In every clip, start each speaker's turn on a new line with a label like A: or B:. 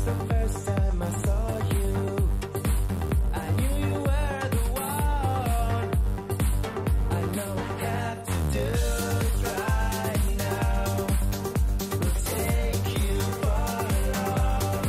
A: the first time I saw you, I knew you were the one. I know I have to do it right now. We'll take you far along.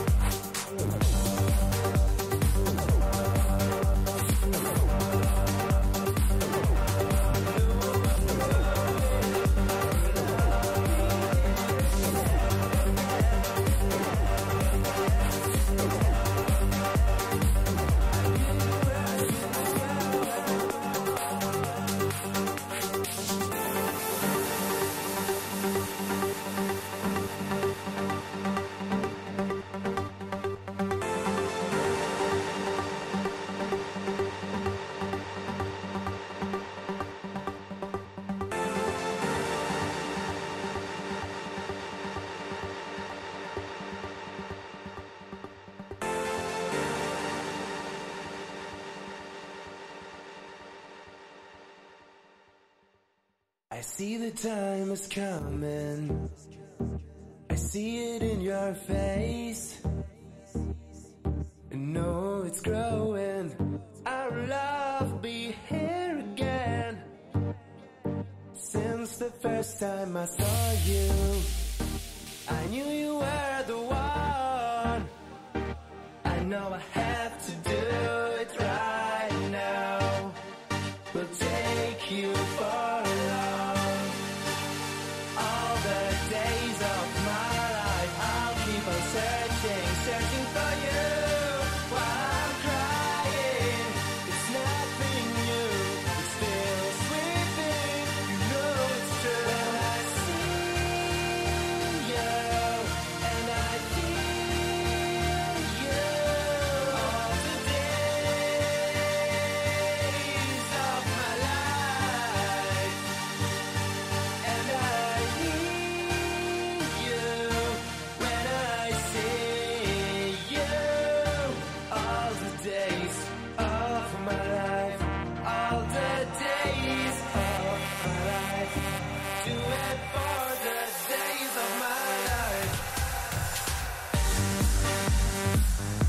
A: I see the time is coming, I see it in your face, and know it's growing, our love will be here again. Since the first time I saw you, I knew you were the one. I know I have to do it right now. We'll take you far along. All the days of my life, I'll keep on searching, searching for you. While I'm crying, it's nothing new, it's still sweeping, you know it's true. When I see you, and I feel you, all the days of my life, and I need you when I see you, all the days of my life, all the days of my life, do it for the days of my life.